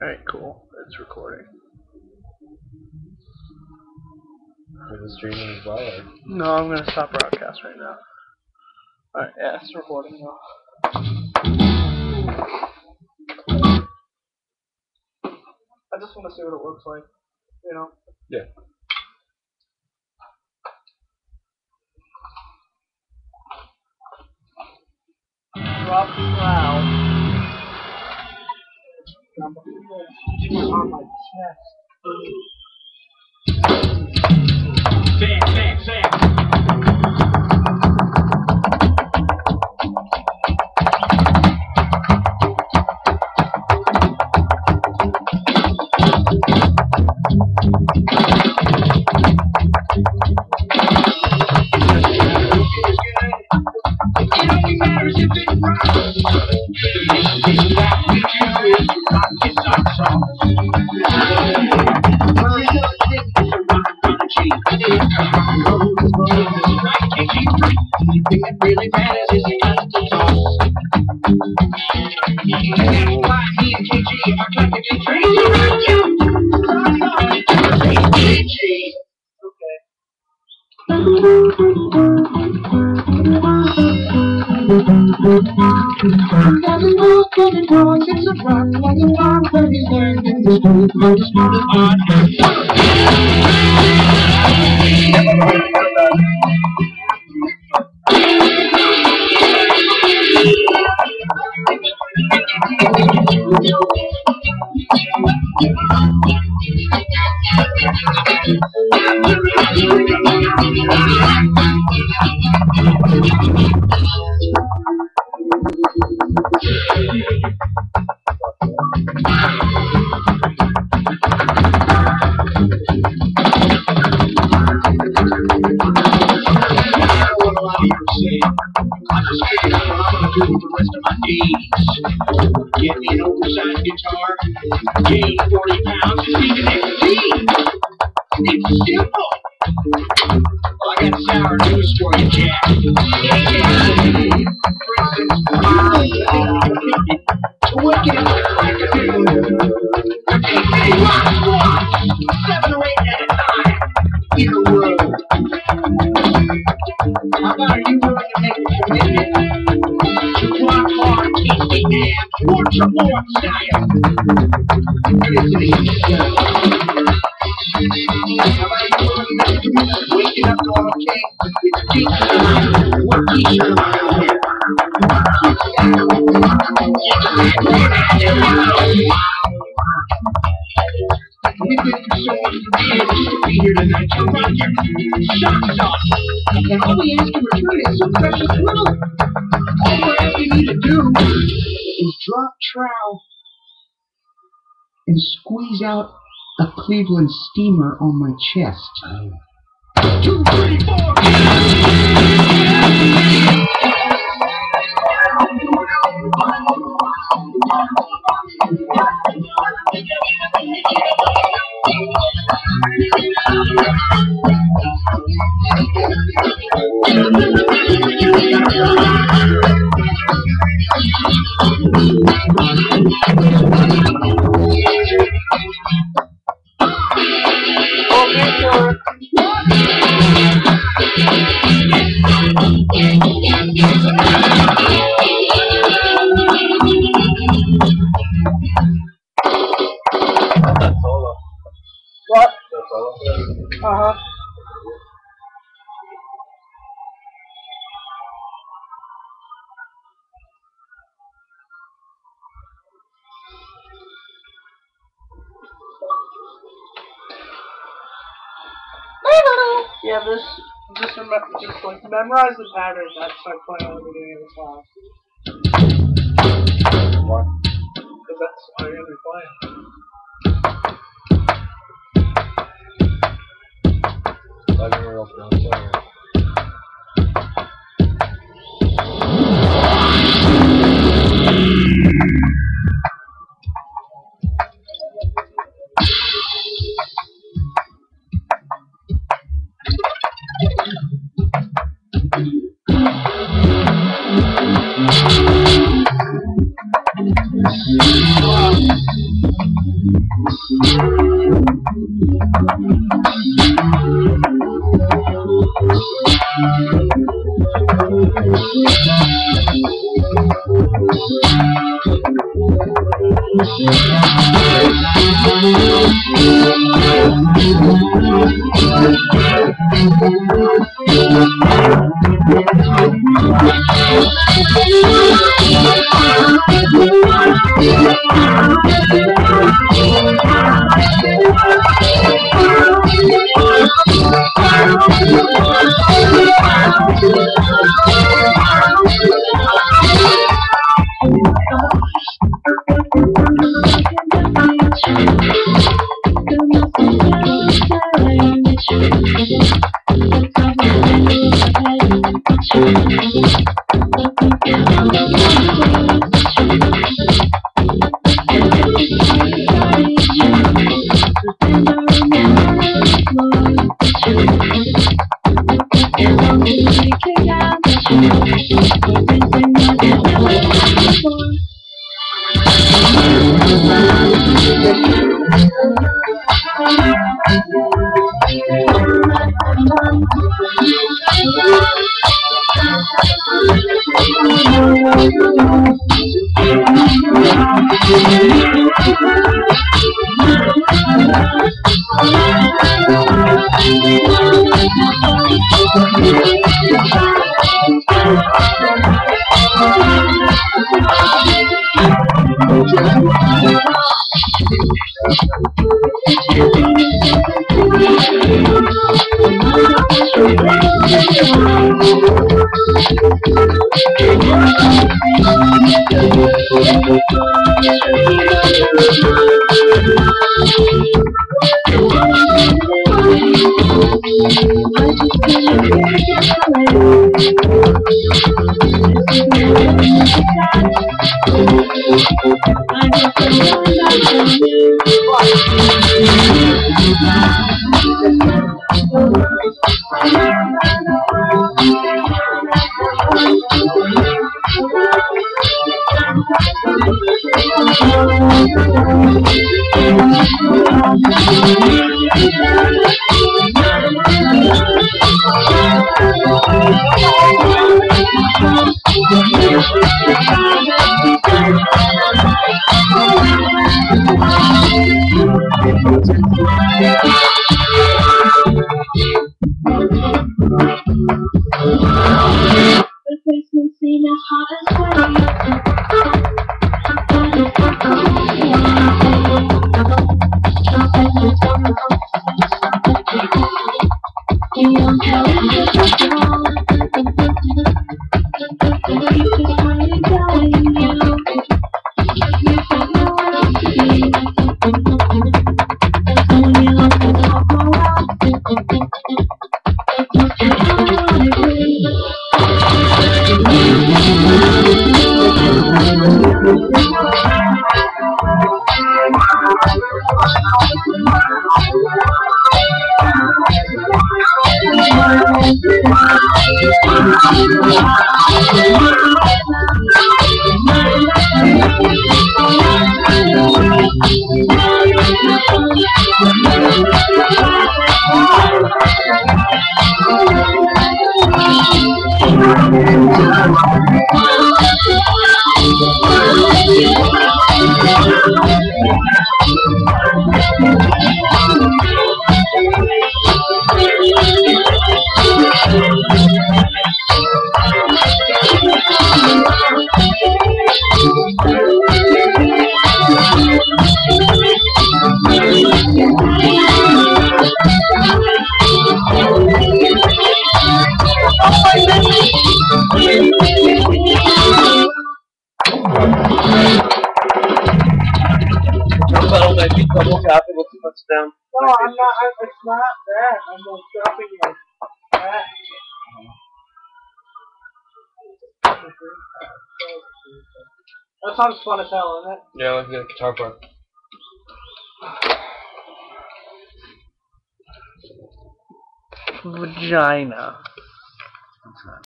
Alright, cool. It's recording. Is it streaming as well? Or? No, I'm gonna stop broadcast right now. Alright, yeah, it's recording now. I just want to see what it looks like, you know? Yeah. Drop cloud. On my chest. Sam. Anything that really matters is you got to talk. And that's why me and KG are collectively crazy about you. KG. Okay. It's a rock like a rock that is learned in the school of the smartest art. Get me an oversized guitar, gain 40 pounds, and be the next team. It's simple. Well, I got sour news for you, Jack. For instance, to waking up at crack of noon, take many rocks once, 7 or 8 at a time, in a row. How about are you willing to make a commitment to rock hard, tasty and torch aboard style? How about you willing to make a commitment to waking up going, okay, it's decent tonight, what t-shirt am I going to wear? We've been through so much for years just to be here tonight to rock your socks off. And all we ask in return is some precious little. All we're asking you to do is drop trowel and squeeze out a Cleveland steamer on my chest. 2, 3, 4. What? That's all. Uh-huh. Yeah, just like memorize the pattern that's like playing at the beginning of the song. Why? Because that's what you're gonna be playing. Everywhere else down there. Down. No, I'm not. It's not that. I'm like dropping like that. That sounds fun as hell, isn't it? Yeah, like the guitar part. Vagina.